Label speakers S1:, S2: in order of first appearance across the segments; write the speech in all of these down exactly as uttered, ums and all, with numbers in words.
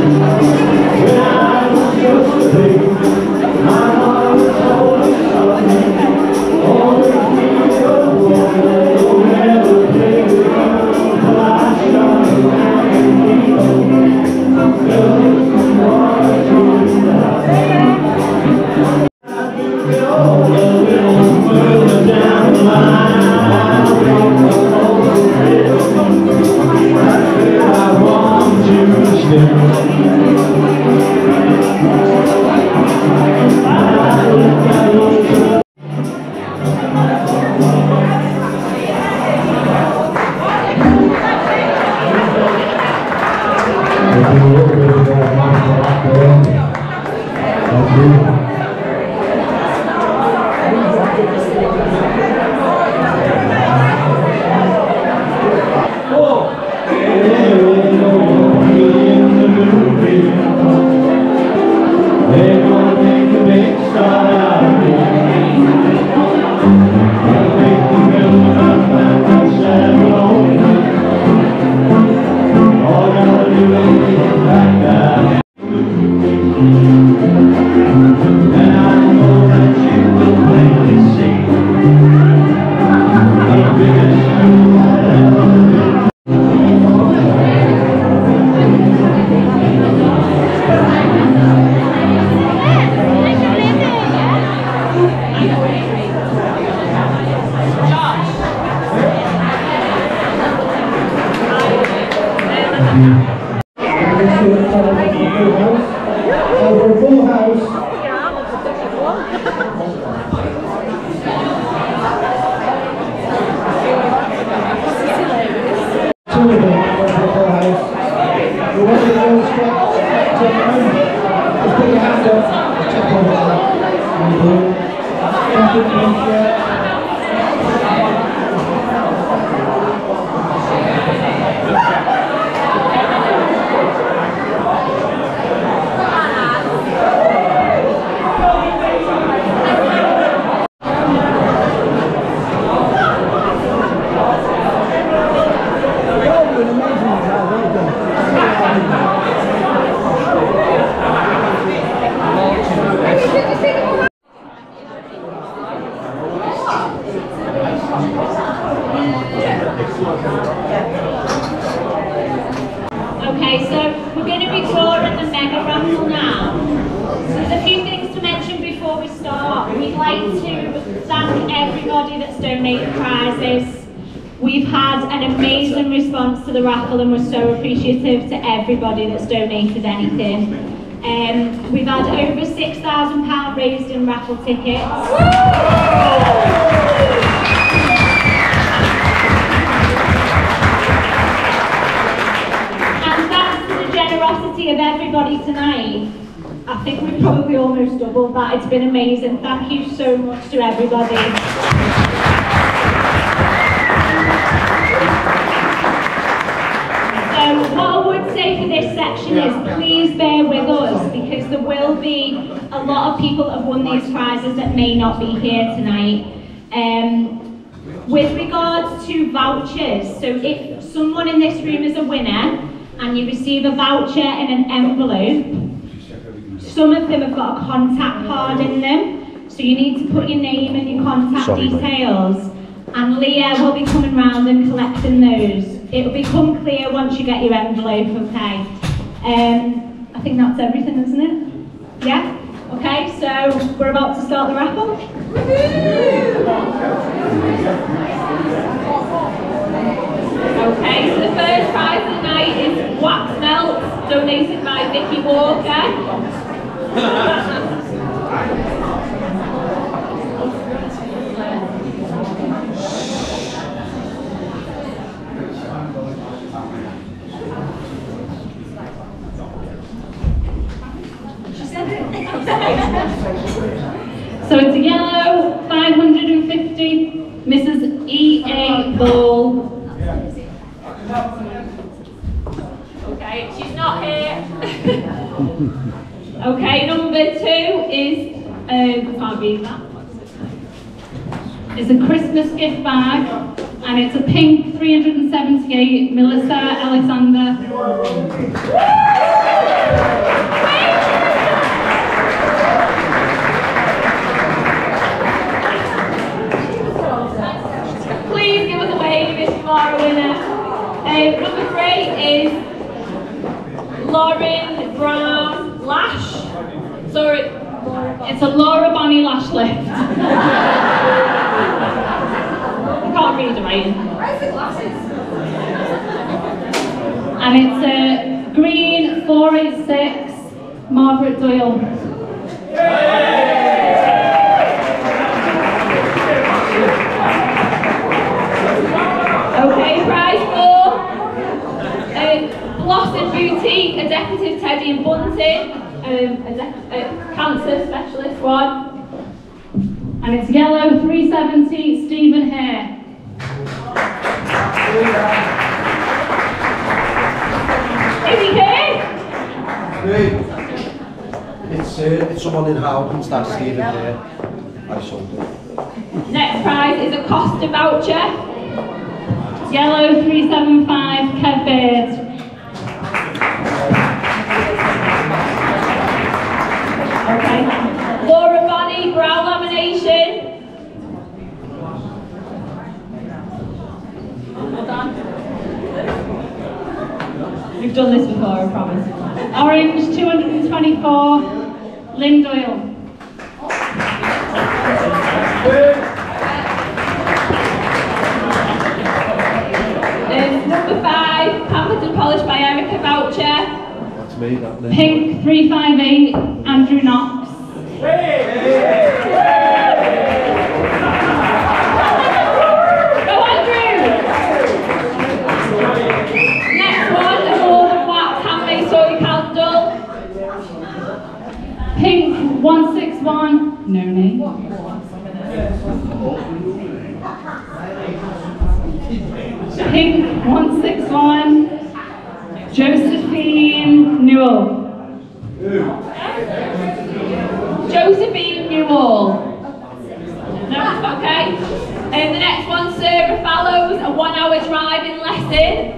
S1: Okay, so we're going to be drawing the mega raffle now. So there's a few things to mention before we start. We'd like to thank everybody that's donated prizes. We've had an amazing response to the raffle and we're so appreciative to everybody that's donated anything. Um, we've had over six thousand pounds raised in raffle tickets. Of everybody tonight, I think we've probably almost doubled that. It's been amazing. Thank you so much to everybody. So what I would say for this section is please bear with us, because there will be a lot of people that have won these prizes that may not be here tonight. Um, with regards to vouchers, so if someone in this room is a winner and you receive a voucher in an envelope, some of them have got a contact card in them, so you need to put your name and your contact Sorry, details, mate. And Leah will be coming round and collecting those. It will become clear once you get your envelope, okay? Um, I think that's everything, isn't it? Yeah? Okay, so we're about to start the raffle. Okay, so the first prize of the night is wax melts, donated by Vicky Walker. So it's a yellow, five hundred fifty, Missus E A Ball. Okay, she's not here. Okay, number two is, um, can't read that. It's a Christmas gift bag, and it's a pink three hundred seventy-eight Melissa Alexander. Tamara winner. Um, number three is Lauren Brown Lash. Sorry, it's a Laura Bonnie Lash lift. I can't read the writing.
S2: Where's the glasses?
S1: And it's a green four eight six Margaret Doyle. Okay, prize four. Um, Blossom Boutique, a decorative teddy and bunting. Um, a, a cancer specialist one. And it's yellow three seventy Stephen Hare. Is he here?
S3: Great. It's, uh, it's someone in Howden's, that's Stephen Hare. I sold it.
S1: Next prize is a Costa voucher. Yellow three seven five Kev Beard. Okay. Laura Bonnie, brow lamination. Hold on. We've done this before, I promise. Orange two hundred twenty-four, Lynn Doyle. Um, number five, pampered and polished by Erica voucher.
S3: That's me, that Lynn.
S1: Pink three five eight, Andrew Knox. Go Andrew! Next one, a golden wax handmade soy candle. Pink one six one, no name. Pink one six one, Josephine Newell. Josephine Newell. No, okay. And the next one, Sarah Fallows, a one hour driving lesson.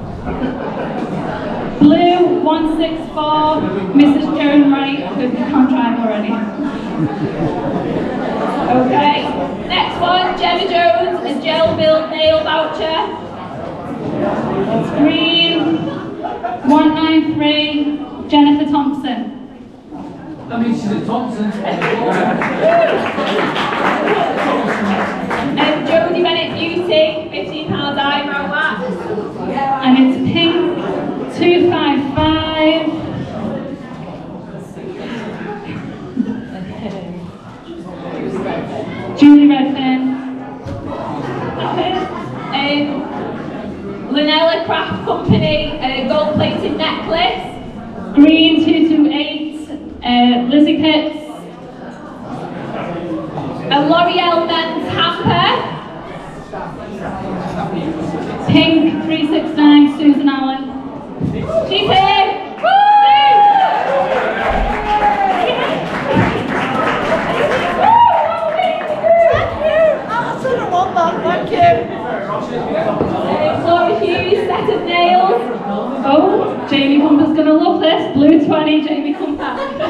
S1: Blue one six four, Missus Joan Wright, who can't drive already. Okay. Next one, Gemma Jones, a gel build nail voucher. It's green one nine three, Jennifer Thompson.
S4: That means she's at Thompson's.
S1: And Jodie Bennett Beauty, fifteen pounds eyebrow wax. And it's pink two five five. Julie Redfern. Um, Lunella Craft Company, a gold plated necklace. Green two two eight. Uh, Lizzie Pitts, a L'Oreal men's hamper, pink three six nine Susan Allen. She's here! Woo!
S2: Thank you.
S1: Uh, Laura Hughes, set of nails. Oh, Jamie Cumper's going to love this. Blue twenty, Jamie Cumper.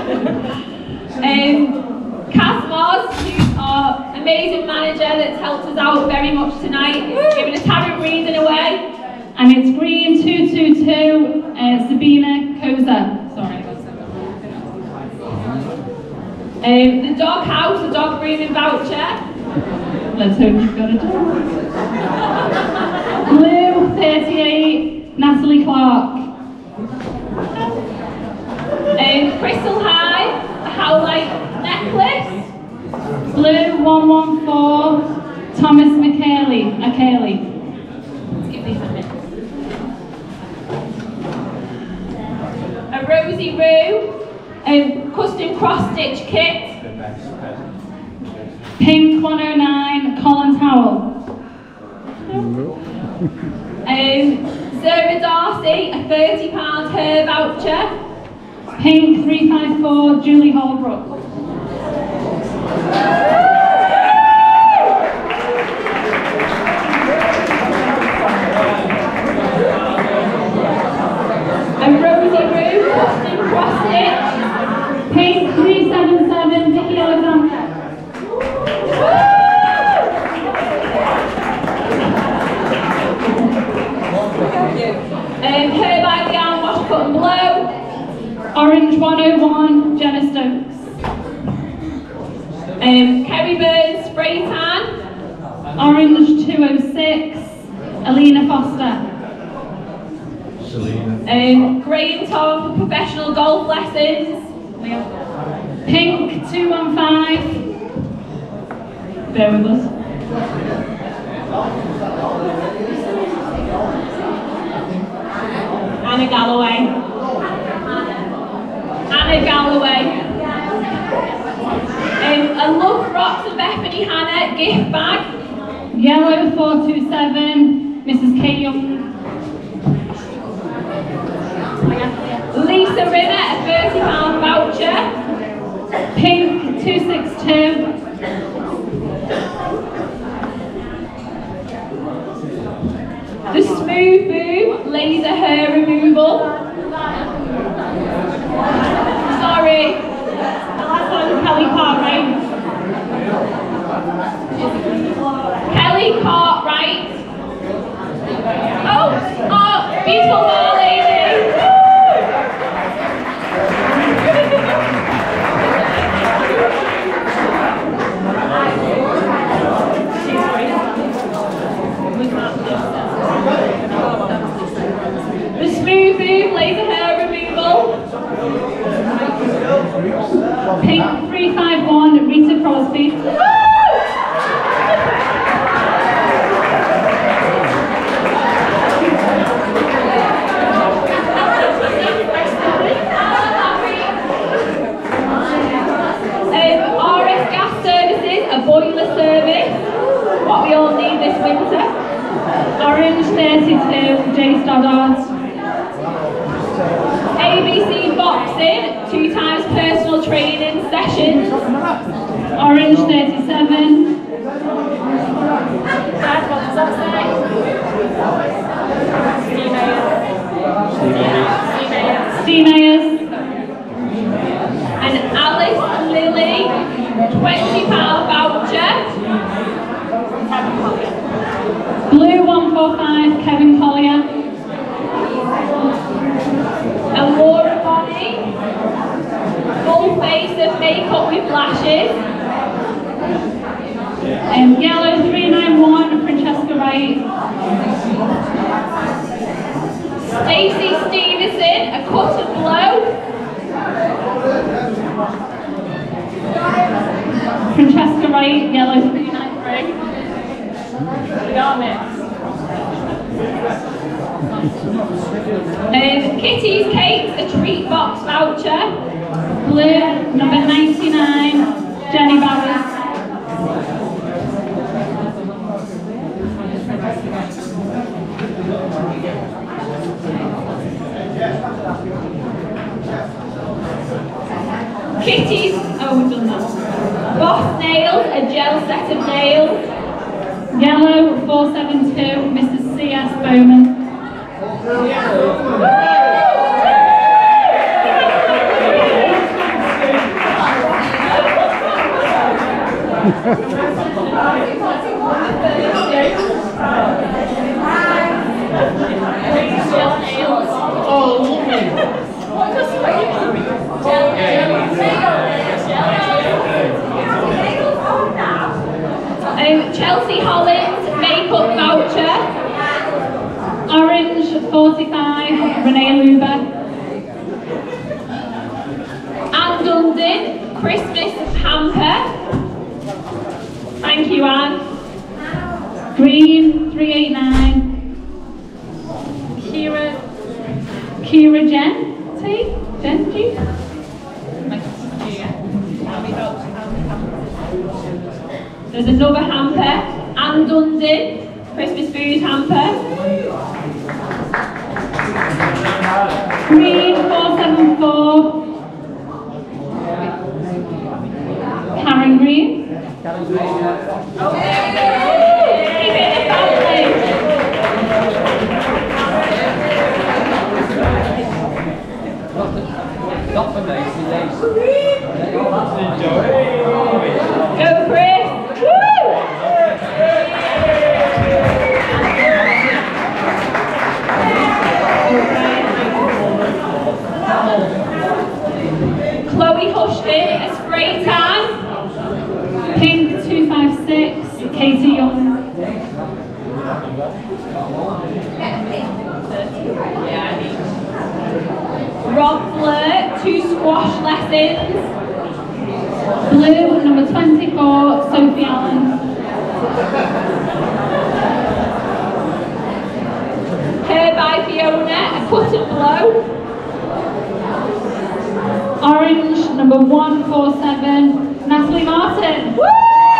S1: um, Cass Moss, who's our amazing manager that's helped us out very much tonight, is giving a tarot reading away. And it's green two two two, uh, Sabina Koza. Sorry. Um, the dog house, the dog grooming voucher. Let's hope you've got a dog. Blue thirty-eight, Natalie Clark. Um, Crystal High, a Howlite necklace. Blue one one four, Thomas McKaylee. McKaylee. Let's give these a minute. A Rosie Roo, a custom cross stitch kit. Pink one oh nine, Colin Howell. Um, Sarah Darcy, a thirty pound hair voucher. Pink three five four, Julie Holbrook. A Rosie Roo, custom cross stitch. Pink three seven seven, Vicky Alexander. Orange one oh one, Jenna Stokes. Um, Kerry Burns, spray tan. Orange two oh six, Alina Foster.
S3: Selena.
S1: Um, Grey and Tom, professional golf lessons. Pink two one five. Bear with us. Anna Galloway. Anna Galloway. Um, I love Rocks and Bethany Hannah, gift bag. Yellow four two seven, Missus K Young. Lisa Rimmer, a thirty pound voucher. Pink two six two. The Smooth Boom, laser hair removal. Sorry, the last one was Kelly Cartwright. Kelly Cartwright. Oh, oh, beautiful bar lady. The Smooth Boom, laser hair removal. Pink three five one, Rita Crosby. Um, R S Gas Services, a boiler service. What we all need this winter. Orange thirty-two, Jay Stoddard. A B C Boxing, two times personal training sessions. Orange thirty-seven. Dad, what does that say? Steve Ayers. Steve Ayers. And Alice Lilly, twenty pound voucher. Blue one four five, Kevin Collier. And Laura Bonnie, full face of makeup with lashes. And um, yellow three nine one, Francesca Wright. Stacey Stevenson, a cut and blow. Francesca Wright, yellow three nine three. We got it. Um, Kitty's Cakes, a treat box voucher. Blue, number ninety-nine, Jenny Bowers. Kitty's, oh we've done that. Boss Nails, a gel set of nails. Yellow four seven two, Missus C S Bowman. Um, Chelsea Holland makeup voucher. Orange forty-five, Renee Luber. Anne Dundon, Christmas hamper. Thank you, Anne. Green three eight nine. Kira. Kira Jen. T. Jen G. There's another hamper. Anne Dundon, Christmas food hamper. Green four seven four. Karen Green. Karen Green, yeah. Oh, keep it in the family.
S4: Not for me, it's Enjoy.
S1: Go, Chris. Woo! Rob Flirt, two squash lessons. Blue, number twenty-four, Sophie Allen. Hair by Fiona, a cut and blow. Orange, number one four seven, Natalie Martin. Woo!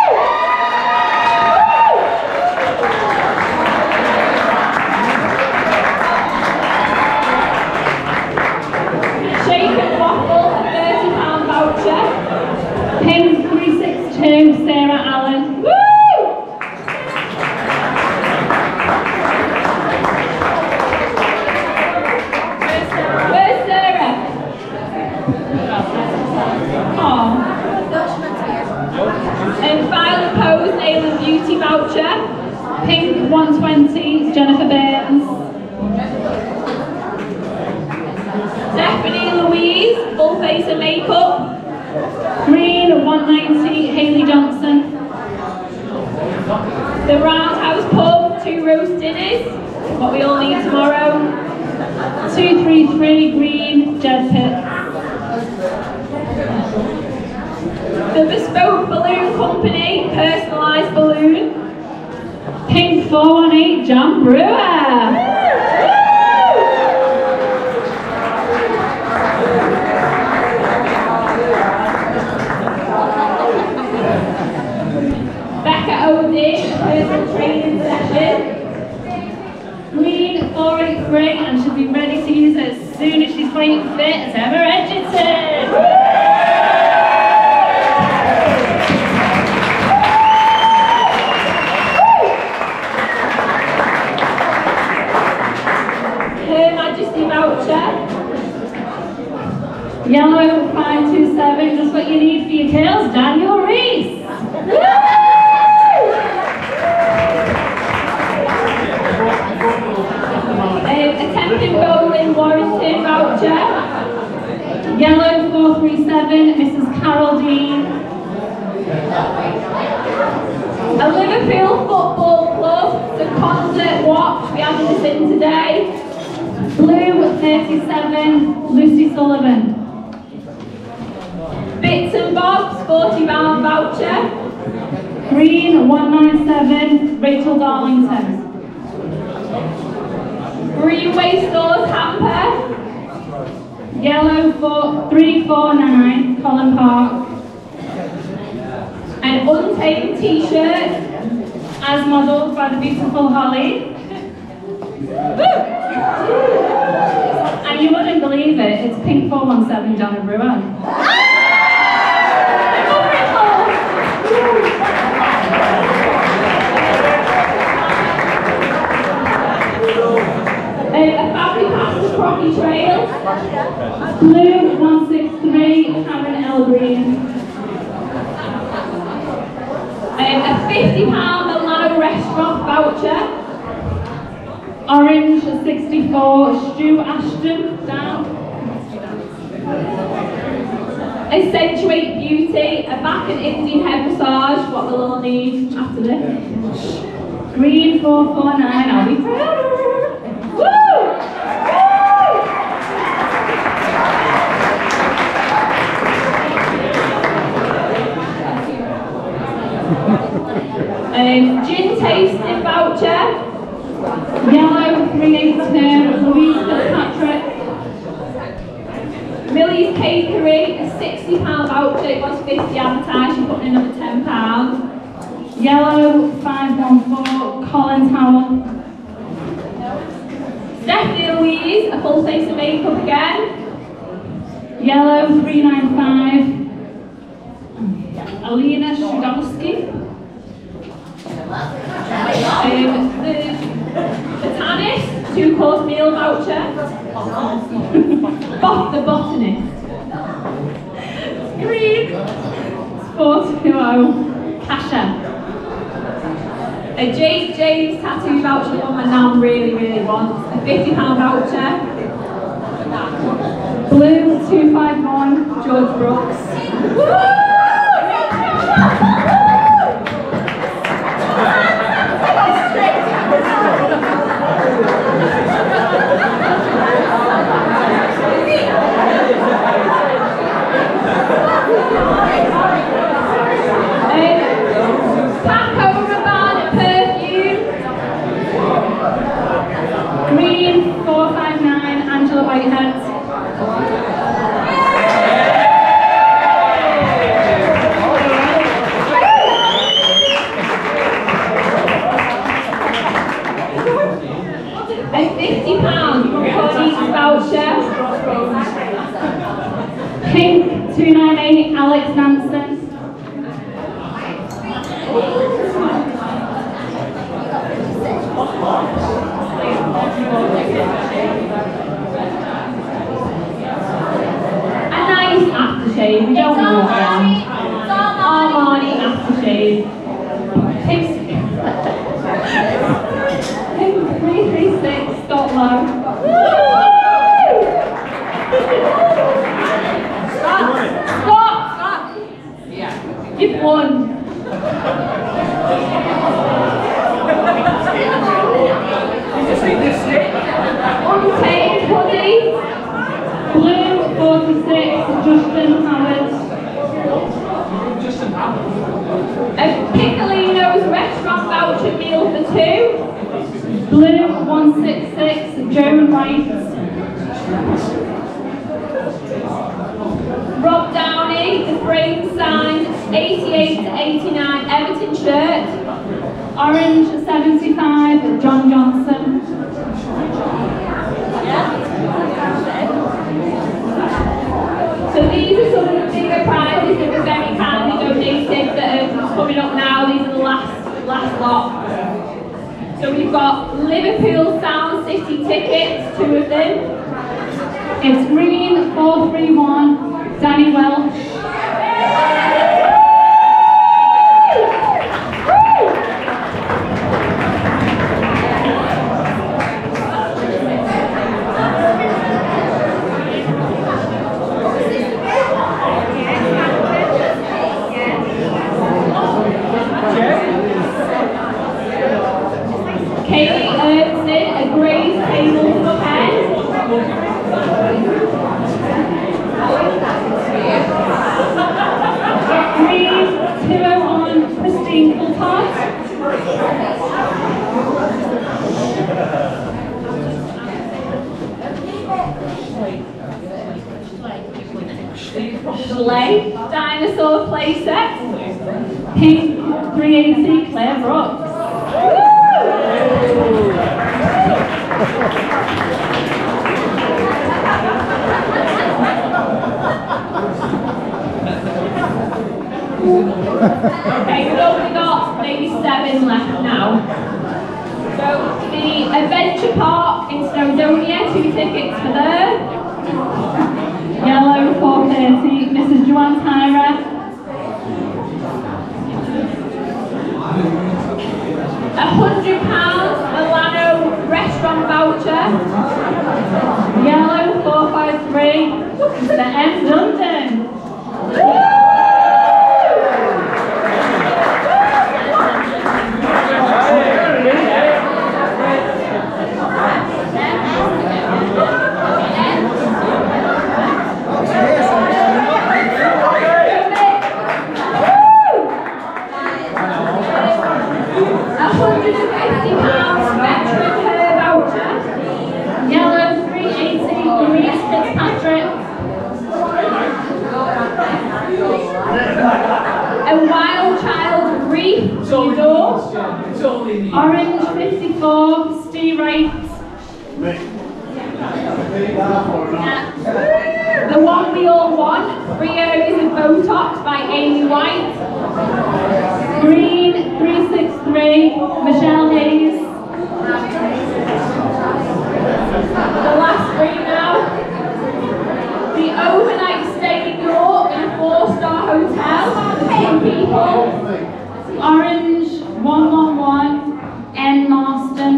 S1: Shake and waffle, a thirty pound voucher. Pin three six two, Sarah Allen. Woo! Where's Sarah? Oh. And Violet Pose, Nail and Beauty voucher. Pink one twenty, Jennifer Burns. Stephanie Louise, full face of makeup. Green one ninety, Hayley Johnson. The Roundhouse Pub, two roast dinners. What we all need tomorrow. two three three, Green, Jed Pitt. The Bespoke Balloon Company, personalised balloon. Pink four one eight, John Brewer. Becca O'Day, personal training session. Green four eight three, and she'll be ready to use it as soon as she's quite fit as Emma Edgerton. Her Majesty voucher. Yellow five two seven, just what you need for your curls, Daniel Reese. Um, attempted bowling Warrington voucher. Yellow four three seven, Missus Carol Dean. A Liverpool Football Club, the concert watch, we have this in today. Blue thirty-seven, Lucy Sullivan. Bits and Bobs, forty pound voucher. Green one ninety-seven, Rachel Darlington. Greenway Stores hamper. Yellow four, three four nine, Colin Park. An Untamed t-shirt, as modelled by the beautiful Holly. Woo! And you wouldn't believe it, it's Pink four one seven, Donna Brewer. A Fabric Pasta Crocky Trail. Blue one six three, Karen L. Green. Um, a fifty pound Milano restaurant voucher. Orange sixty-four, Stu Ashton, down. Accentuate Beauty, a back and Indian head massage, what we'll all need after this. Green four four nine, I'll be proud. Woo! Woo! um, gin tasting voucher. Yellow three eight two, Louise Fitzpatrick. Millie's Cakery, a sixty pound voucher, it was fifty advertised, she put in another ten pounds. Yellow five one four, Colin Howell. Stephanie Louise, a full face of makeup again. Yellow three nine five, Alina Strudowski. Um, the Botanist, two course meal voucher. Bot the Botanist. Green, four two oh, Kasha. A Jake James tattoo voucher, the one my nan really, really wants. A fifty pound voucher. Blue two five one, George Brooks. Woo! A fifty pound Runcorn voucher. Pink two nine eight Alex Nansen. A nice aftershave. We don't know what Armani aftershave. Pink three three six Scotland. Stop! Stop! Stop! Yeah. You've won. Untamed hoodie. Blue forty-six Justin Howard.
S4: Justin Howard.
S1: A Piccolino's restaurant voucher meal for two. Blue one six six Joan Wright. Rob Downey, the frame signed eighty-eight to eighty-nine Everton shirt. Orange seventy-five John Johnson. So these are some of the bigger prizes that were very kindly donated that are coming up now. These are the last last lot. So we've got Liverpool Sound City tickets, two of them. It's green four three one Danny Welsh. Kaylee Erkson, a grey table for pen. Green two oh one Christine Coulthard. Schley dinosaur playset. Pink three eighty Claire Brooks. Okay, we've only got maybe seven left now. So the Adventure Park in Snowdonia, two tickets for there. Yellow four thirty, Missus Joanne Tyra. A hundred pounds Milano restaurant voucher. Yellow four five three for the M London. A Wild Child Reef Tudor. Orange fifty-four Steve Wright. The One We All Want, three areas of Botox by Amy White. Green three six three Michelle Hayes. The last three now. The overnight stay in York in a four-star hotel for two people. Orange one one one N Marston.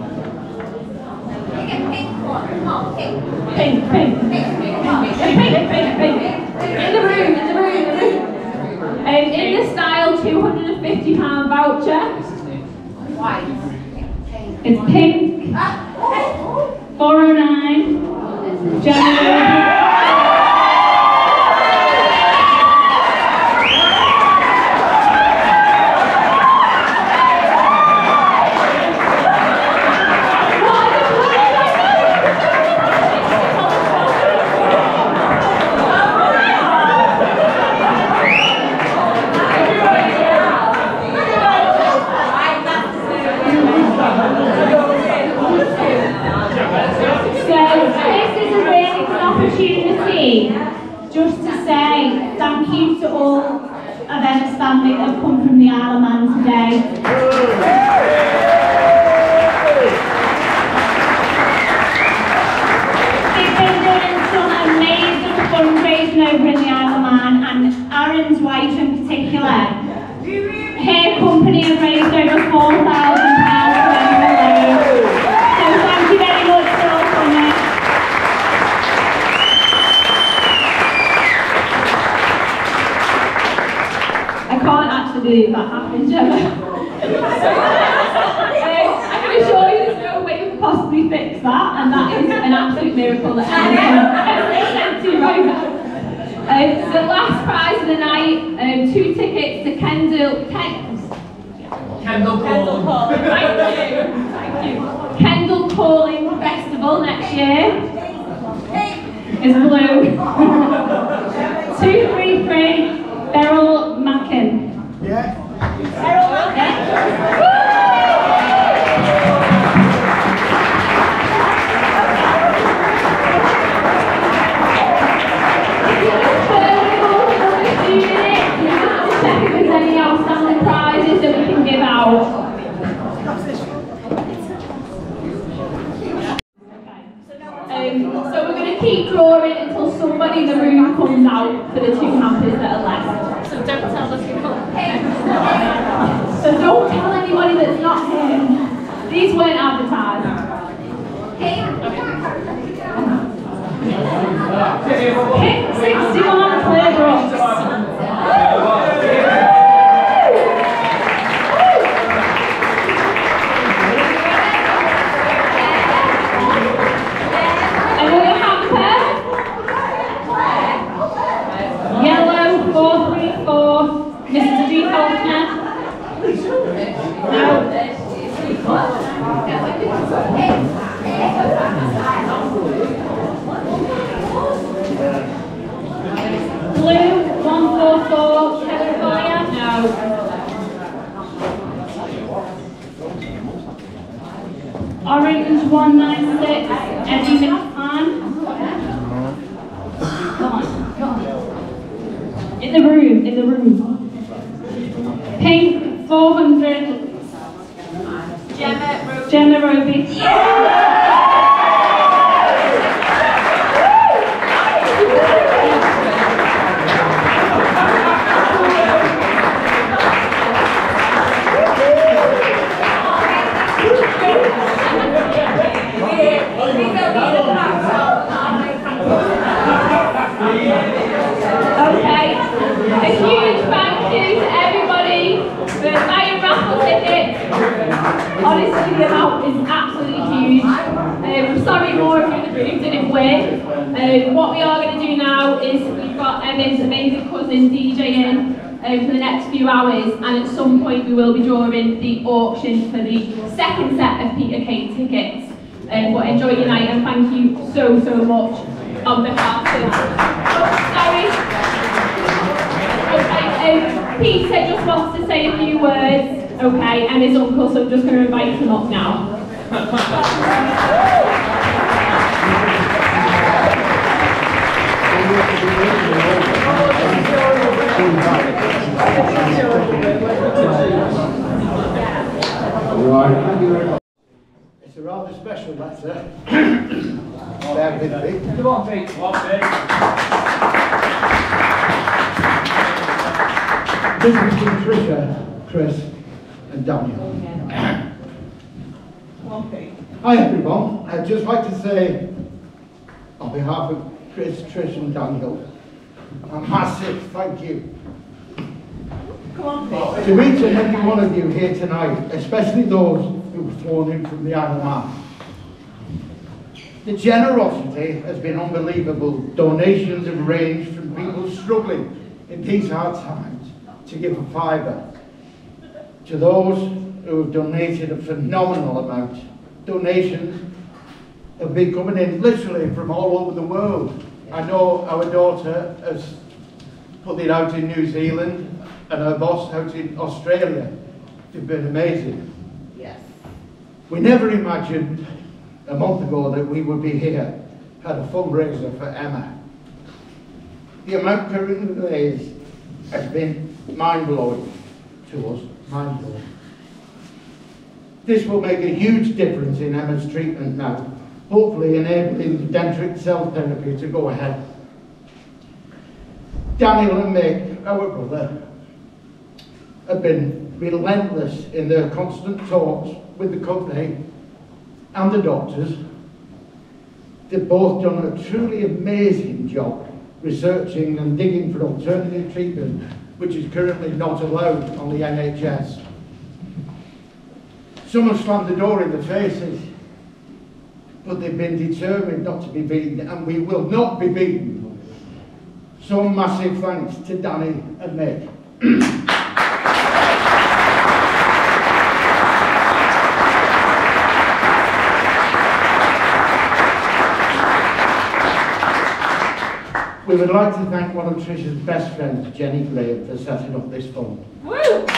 S1: Pink, pink, pink, pink, pink, pink. In the room, in the room, in the room. Um, in the style two hundred fifty pound voucher. White. It's pink. four oh nine. January. quickly, just to say thank you to all of Emma's family that have come from the Isle of Man today. They've been doing some amazing fundraising over in the Isle of Man, and Aaron's wife in particular, her company have raised over four thousand pounds for Emma alone. So thank you very much for all coming. I can't actually believe that happened, Gemma. um, I can assure you there's no way you could possibly fix that, and that is an absolute miracle that Emma's sent to you right now. Um, the last prize of the night, um, two tickets to Kendall, Ken,
S4: Kendall Cole.
S1: Thank you, thank you. Kendall Calling Festival next year is blue. two three three, Beryl Mackin.
S3: Yeah.
S1: Beryl Mackin. Um, so we're going to keep drawing until somebody in the room comes out for the two hampers that are left. So don't tell us you're not here. So don't tell anybody that's not here. These weren't advertised. Hit sixty-one Clearbrooks. Orange one nine six, Eddie McMahon. Come on, come on. In the room, in the room. Pink four hundred, Gemma Roby. Gemma Roby. Okay, a huge thank you to everybody for buying raffle tickets. Honestly, the amount is absolutely huge. Um, I'm sorry more of you in the room didn't win. Um, what we are going to do now is we've got Emma's amazing cousin DJing um, for the next few hours, and at some point we will be drawing the auction for the second set of Peter Kate tickets. Um, but enjoy your night, and thank you so, so much on behalf of... Oh, sorry. Okay, um, Peter just wants to say a few words, okay, and his uncle, so I'm just going to invite him up now.
S5: It's a rather special letter. Bear with me.
S4: Come on, Pete. Come on, Pete.
S5: This is from Tricia, Chris, and Daniel. Hi everyone. I'd just like to say, on behalf of Chris, Trish, and Daniel, a massive thank you.
S2: Come on, Pete.
S5: To each and every one of you here tonight, especially those who were flown in from the Isle of Man. The generosity has been unbelievable. Donations have ranged from people struggling in these hard times to give a fiver, to those who have donated a phenomenal amount. Donations have been coming in literally from all over the world. I know our daughter has put it out in New Zealand and her boss out in Australia. They've been amazing.
S2: Yes.
S5: We never imagined a month ago that we would be here, had a fundraiser for Emma. The amount currently raised has been mind-blowing to us, mind-blowing. This will make a huge difference in Emma's treatment now, hopefully enabling dendritic cell therapy to go ahead. Daniel and Mick, our brother, have been relentless in their constant talks with the company and the doctors. They've both done a truly amazing job researching and digging for alternative treatment, which is currently not allowed on the N H S. Some have slammed the door in the faces, but they've been determined not to be beaten, and we will not be beaten. So massive thanks to Danny and Mick. We would like to thank one of Trish's best friends, Jenny Graham, for setting up this fund.
S2: Woo!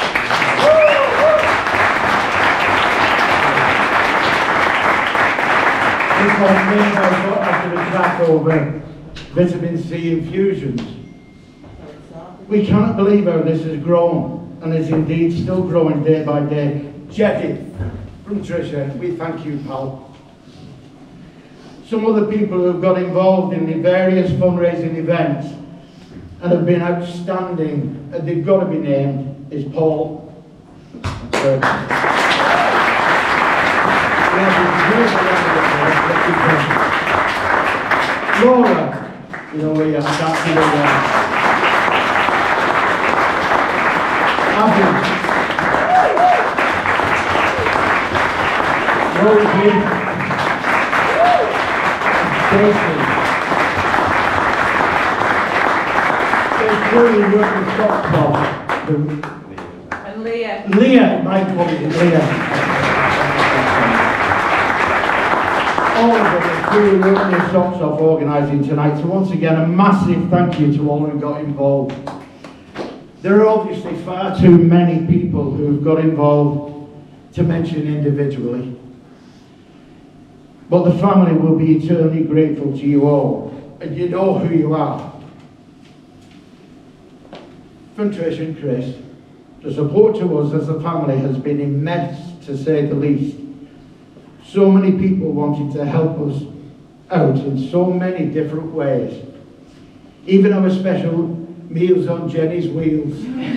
S5: This was made after a crack over vitamin C infusions. We cannot believe how this has grown, and is indeed still growing day by day. Jenny, from Trisha, we thank you, pal. Some other people who have got involved in the various fundraising events and have been outstanding, and they've got to be named, is Paul. Laura, you know where you're starting to go. Abby. Rosie. Stacey. There's really working socks off.
S2: And Leah.
S5: Leah, my colleague, Leah. All of them are really working their socks off organising tonight. So once again, a massive thank you to all who got involved. There are obviously far too many people who have got involved to mention individually. But the family will be eternally grateful to you all, and you know who you are. From Trish and Chris, the support to us as a family has been immense, to say the least. So many people wanted to help us out in so many different ways. Even our special Meals on Jenny's Wheels.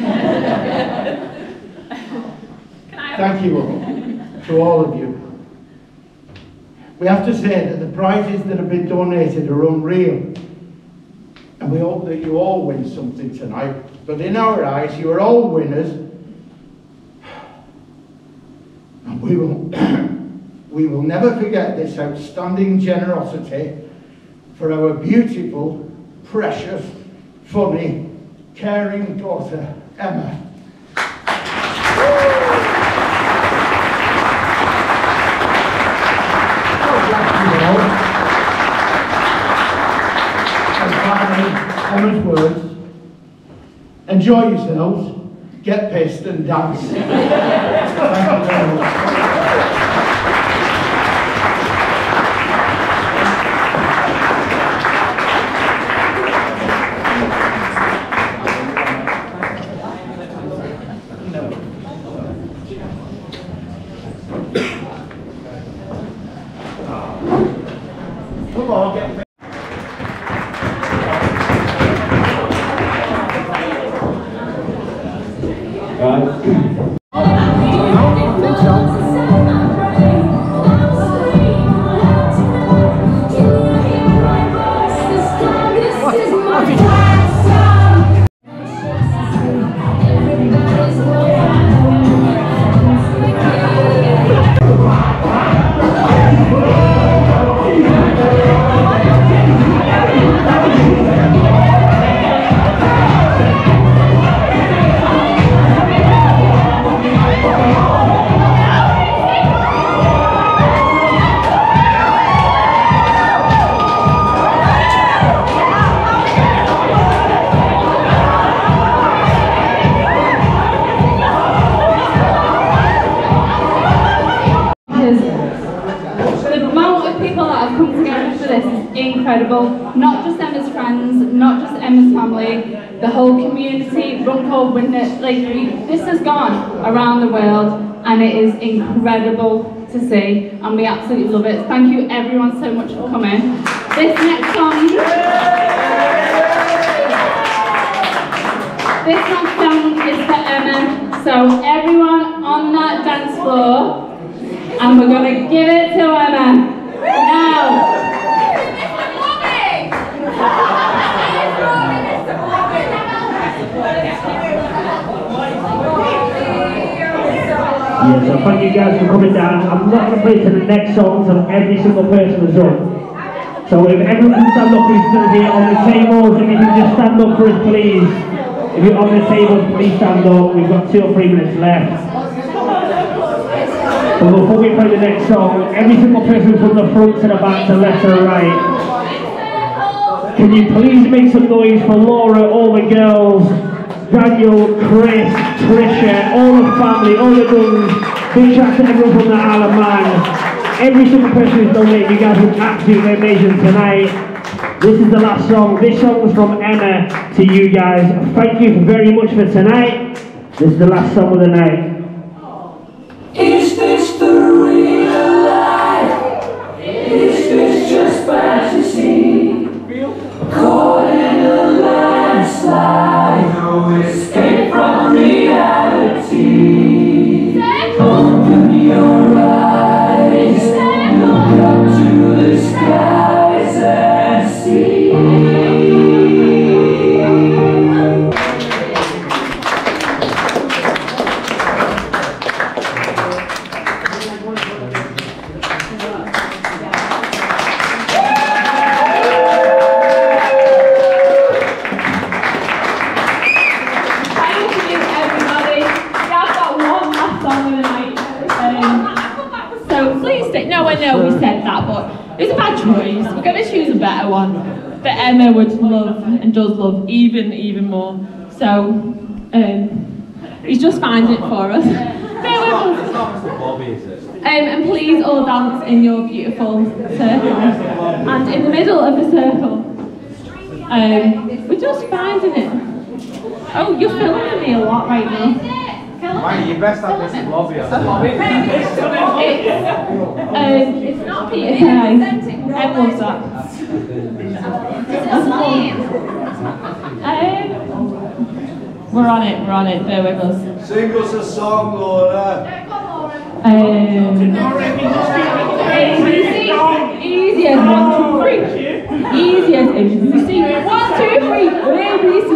S5: Thank you all, to all of you. We have to say that the prizes that have been donated are unreal, and we hope that you all win something tonight. But in our eyes, you are all winners, and we will, we will never forget this outstanding generosity for our beautiful, precious, funny, caring daughter, Emma. And finally, Emma's words: enjoy yourselves, get pissed and dance. Thank you very much. Come on, get pissed.
S6: Thank you. for this is incredible. Not just Emma's friends, not just Emma's family, the whole community, Runcorn witness, like we, this has gone around the world and it is incredible to see and we absolutely love it. Thank you everyone so much for coming. This next song, this next song is for Emma. So everyone on that dance floor, and we're going to give it to Emma. Now.
S7: Yeah, so thank you guys for coming down. I'm not going to play to the next song until every single person is up. So if everyone can stand up who's still here on the tables, if you can just stand up for us please. If you're on the tables, please stand up. We've got two or three minutes left. But before we play the next song, every single person from the front to the back, to left to the right, can you please make some noise for Laura, all the girls, Daniel, Chris, Trisha, all the family, all the guns. Big shout to everyone from the Isle of Man. Every single person who's donated, you guys were absolutely amazing tonight. This is the last song. This song was from Emma to you guys. Thank you very much for tonight. This is the last song of the night.
S8: Is this the real life? Is this just fantasy? Caught in a landslide, no escape from reality. Open your eyes, look up to the skies and see.
S2: It's a bad choice. We're going to choose a better one that Emma would love and does love even, even more. So, um, he's just finding it for us. Bear with us. Um, and please all dance in your beautiful circle. And in the middle of the circle, um, we're just finding it. Oh, you're filming me a lot right now.
S4: Mate, you best have this in lobby. It's,
S2: um, it's not Peter Kay. I love that. Um, we're on it, we're on it, bear with us.
S3: Sing us a song, Laura.
S2: Um, easy as one, two, three. Easy as A B C. One, two, three. A B C.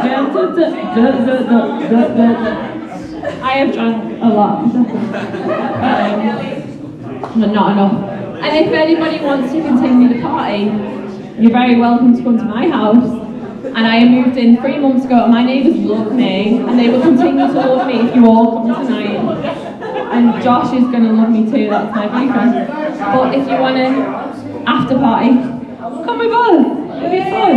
S2: I have drunk a lot, um, but not enough. And if anybody wants to continue the party, you're very welcome to come to my house. And I moved in three months ago, and my neighbours love me, and they will continue to love me if you all come tonight. And Josh is going to love me too, that's my boyfriend. But if you want an after party, come with us, it'll be fun.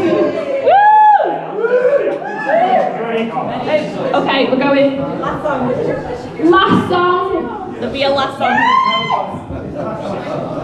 S2: Okay, we're going. Last song. Last song. There'll be a last song.